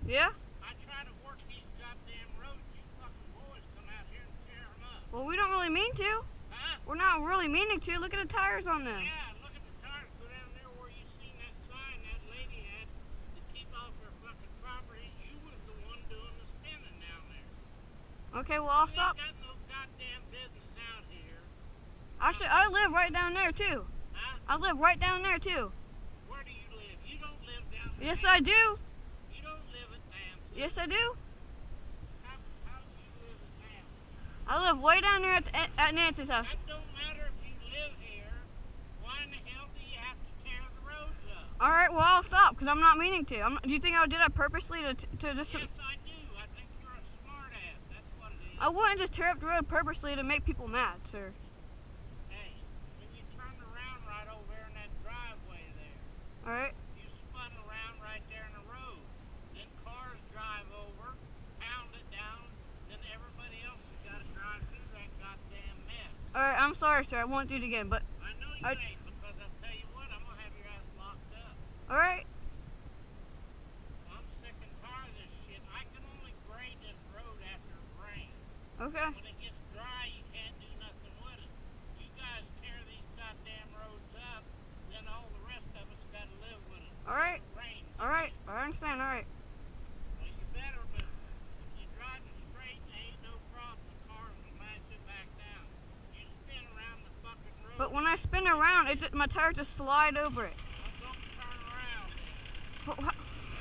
Yeah? I try to work these goddamn roads. You fucking boys come out here and tear them up. Well, we don't really mean to. Huh? We're not really meaning to. Look at the tires on them. Yeah, look at the tires. Go down there where you seen that sign that lady had to keep off her fucking property. You was the one doing the spinning down there. Okay, well, I'll You stop. ain't got no goddamn business out here. Actually, I live right down there, too. Huh? I live right down there, too. Where do you live? You don't live down there. Yes, I do. You don't live at Nancy. Yes, I do. How do you live at Nancy? I live way down there at Nancy's house. That don't matter if you live here. Why in the hell do you have to tear the roads up? Alright, well, I'll stop, because I'm not meaning to. Do you think I did that purposely to just... Yes, I do. I think you're a smart ass. That's what it is. I wouldn't just tear up the road purposely to make people mad, sir. Hey, when you turned around right over there in that driveway there, Alright? you spun around right there in the road. Then cars drive over, pound it down, then everybody else has got to drive through that goddamn mess. Alright, I'm sorry, sir. I won't do it again, but... I know you ain't, because I'll tell you what, I'm going to have your ass locked up. Alright? I'm sick and tired of this shit. I can only grade this road after it rains. Okay. When it gets dry, you can't do nothing with it. You guys tear these goddamn roads up, then all the rest of us got to live with it. Alright. Rain. Alright. I understand. Alright. Well, you better, but if you're driving straight, there ain't no problem. The cars will mash it back down. You spin around the fucking road. But when I spin around, my tires just slide over it. Well, don't turn around. But wha-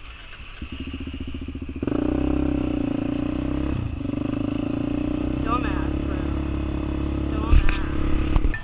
Dumbass, bro. Dumbass.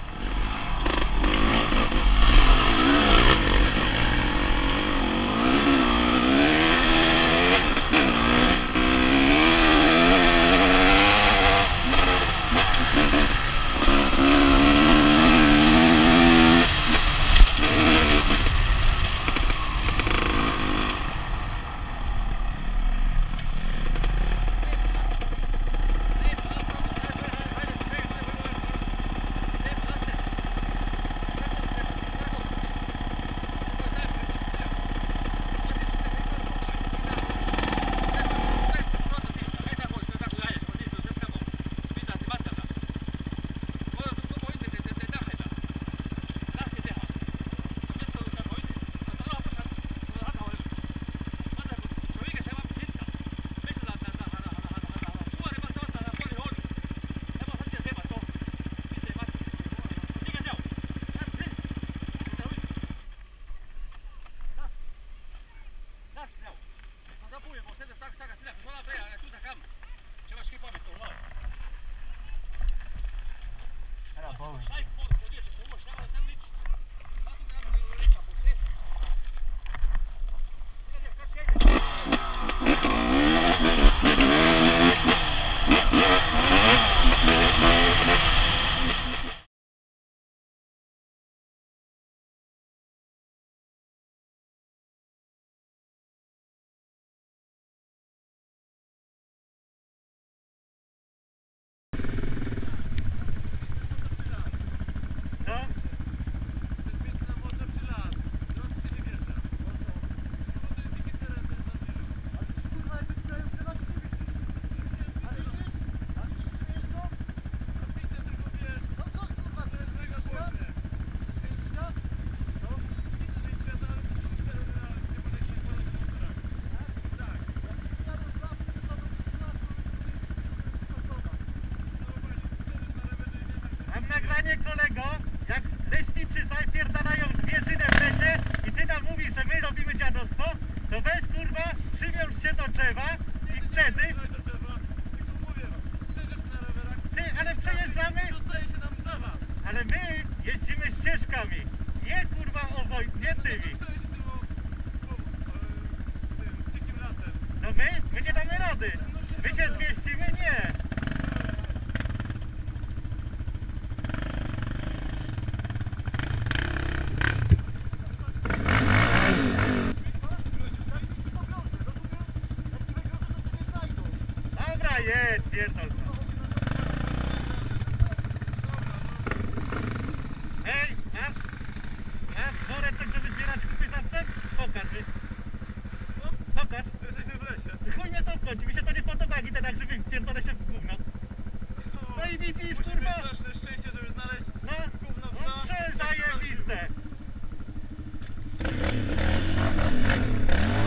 Nagranie kolego, jak leśniczy zapierdalają zwierzynę w lesie i ty nam mówisz, że my robimy dziadostwo, to weź kurwa, przywiąż się do drzewa i wtedy... Ty, ale przejeżdżamy... Ale my jeździmy ścieżkami, nie kurwa obojętnymi. No my nie damy rady. My się zmieścimy? Nie. Dobra, jedź, pierdol. Hej, masz woreczek, żeby zbierać kupy za wstęp? Pokaż. Pokaż. Jesteśmy w lesie. chodzi, mi się to nie podoba, idę tak, żeby pierdolę się w gówno. No i widzisz, kurwa! Straszne szczęście, żeby znaleźć No, gówno w no zajebiste!